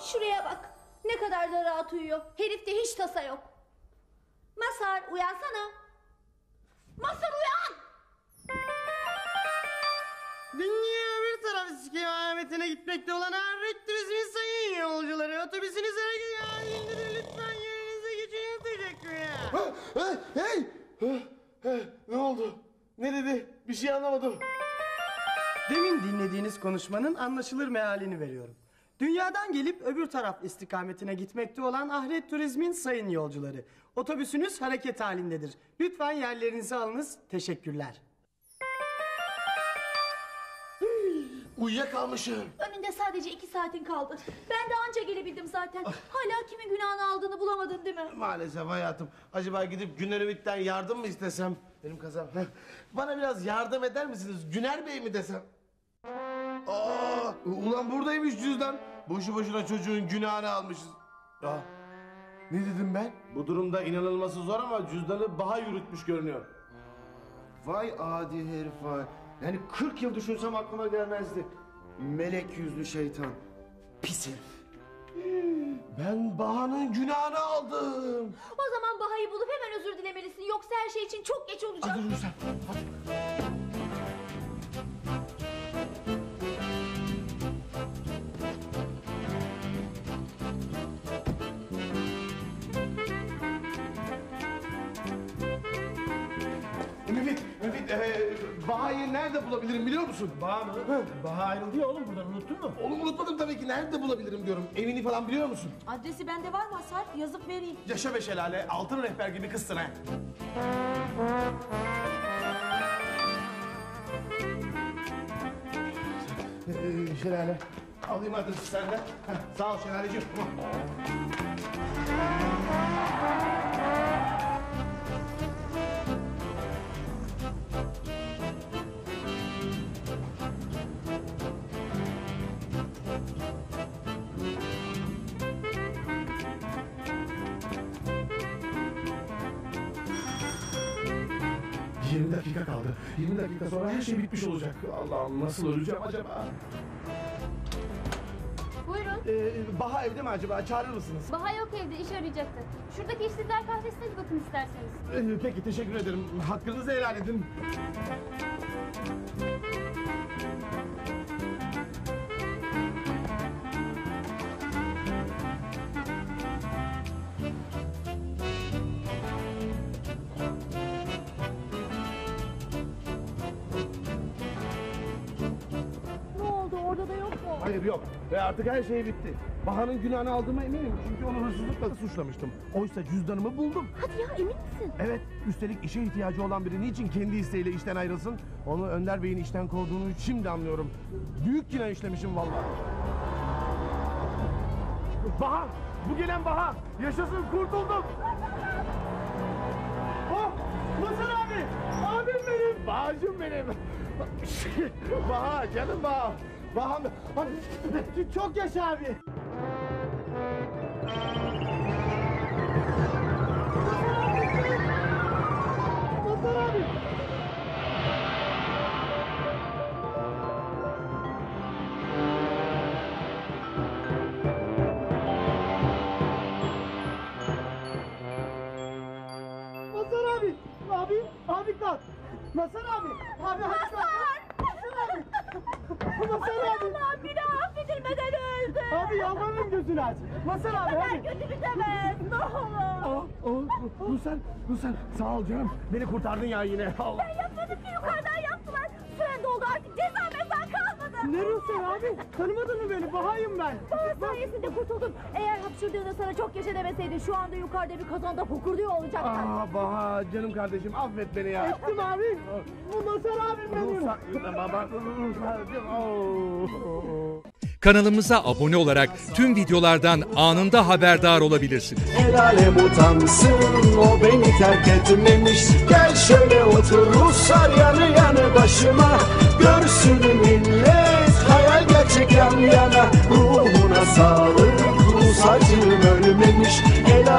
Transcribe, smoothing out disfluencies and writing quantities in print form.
Şuraya bak. Ne kadar da rahat uyuyor. Herifte hiç tasa yok. Mazhar uyansana. Mazhar uyan. Dünya bir taraf kıyametine gitmekte olan Ahret Turizm'in sayın yolcuları. Otobüsünüz hareket halinde lütfen yerinize geçin. Teşekkürler. Hey! Ne oldu? Ne dedi? Bir şey anlamadım. Demin dinlediğiniz konuşmanın anlaşılır mealini veriyorum. Dünyadan gelip öbür taraf istikametine gitmekte olan Ahiret Turizm'in sayın yolcuları. Otobüsünüz hareket halindedir. Lütfen yerlerinizi alınız. Teşekkürler. Uyuyakalmışım. Önünde sadece 2 saatin kaldı. Ben de anca gelebildim zaten. Hala kimin günahını aldığını bulamadın değil mi? Maalesef hayatım. Acaba gidip Güner Ümit'ten yardım mı istesem? Benim kazam. Bana biraz yardım eder misiniz? Güner Bey mi desem? Ulan buradaymış cüzdan. Boşu boşuna çocuğun günahını almışız. Ne dedim ben? Bu durumda inanılması zor ama cüzdanı Baha yürütmüş görünüyor. Vay adi herif vay. Yani 40 yıl düşünsem aklıma gelmezdi. Melek yüzlü şeytan. Pis herif. Ben Baha'nın günahını aldım. O zaman Baha'yı bulup hemen özür dilemelisin. Yoksa her şey için çok geç olacak. Hadi Ruslan. Hadi. Müfit, Baha'yı nerede bulabilirim biliyor musun? Baha mı? Baha ayrıldı ya oğlum buradan, unuttun mu? Oğlum unutmadım tabii ki. Nerede bulabilirim diyorum. Evini falan biliyor musun? Adresi bende var Mazhar. Yazıp vereyim. Yaşa be şelale. Altın rehber gibi kızsın ha. Şelale. Alayım adresi senden. Sağ ol şelaleciğim. ...20 dakika kaldı. 20 dakika sonra her şey bitmiş olacak. Allah'ım nasıl öleceğim acaba? Buyurun. Baha evde mi acaba? Çağırır mısınız? Baha yok evde, iş arayacaktır. Şuradaki işsizler kahvesine bir bakın isterseniz. Peki teşekkür ederim. Hakkınızı helal edin. Ne oldu? Orada da yok mu? Hayır yok. Ve artık her şey bitti. Baha'nın günahını aldığıma eminim. Çünkü onu hırsızlıkla suçlamıştım. Oysa cüzdanımı buldum. Hadi ya, emin misin? Evet, üstelik işe ihtiyacı olan biri niçin kendi isteğiyle işten ayrılsın? Onu Önder Bey'in işten kovduğunu şimdi anlıyorum. Büyük günah işlemişim vallahi. Baha! Bu gelen Baha! Yaşasın, kurtuldum! Oh! Mazhar abi! Abim benim! Bahacım benim! Baha, canım Baha! Baha! Çok yaşa abi! Mazhar abi! Mazhar abi! Abi kalk! Mazhar abi! Abi hadi kalk! Mazhar abi! Allah'ım, günah affedilmeden öldü. Abi yalvarırım gözünü aç! Mazhar abi hadi! Götürüzemez. Ne olur. Ruslan sağ ol canım. Beni kurtardın ya yine. Allah. Ben yapmadım ki, yukarıdan yaptılar. Süren doldu, artık ceza kalmadı. Ne Ruslan abi? Tanımadın mı beni? Bahayım ben. Baha sayesinde kurtuldun. Eğer hapşırdığında sana çok yaşa demeseydin şu anda yukarıda bir kazanda fokurduyor olacaktın. Baha canım kardeşim affet beni ya. Ettim abi. Bu Mazhar abi benim. Kanalımıza abone olarak tüm videolardan anında haberdar olabilirsiniz. El alem utansın, o beni terk etmemiş. Gel şöyle otur Ruslar yanı yanı başıma. Görsün millet hayal gerçek yan yana. Ruhuna sağlık, Rus acım ölmemiş.